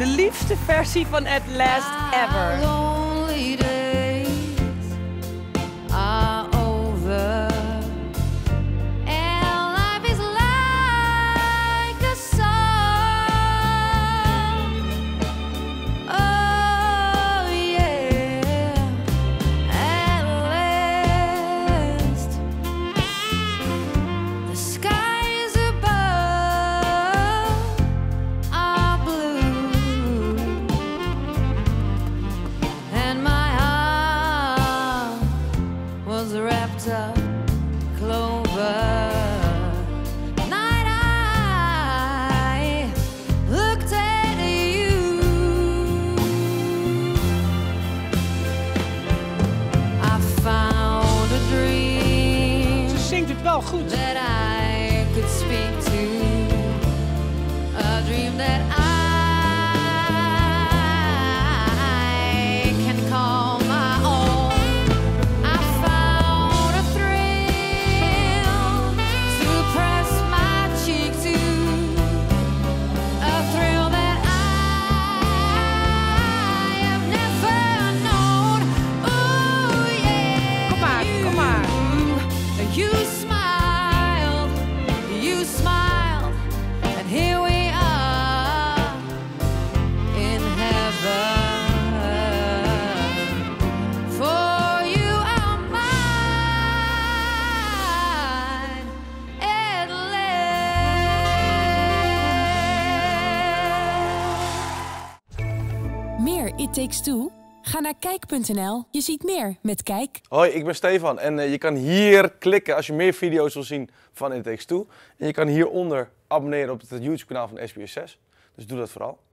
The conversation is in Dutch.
liefste versie van At Last Ever. Lonely days are over, and life is like a song. Oh yeah, at last the skies above are blue, and my heart was wrapped up clover. Night I looked at you. I found a dream Ze zingt het wel goed. that I could speak to, a dream that I can call my own. I found a thrill to press my cheek to, a thrill that I have never known. Ooh yeah, Kom maar, kom maar. you smiled, and here we are in heaven. For you are mine at last. Meer It Takes Two? Ga naar kijk.nl. Je ziet meer met Kijk. Hoi, ik ben Stefan en je kan hier klikken als je meer video's wil zien van It Takes Two. En je kan hieronder abonneren op het YouTube kanaal van SBS6. Dus doe dat vooral.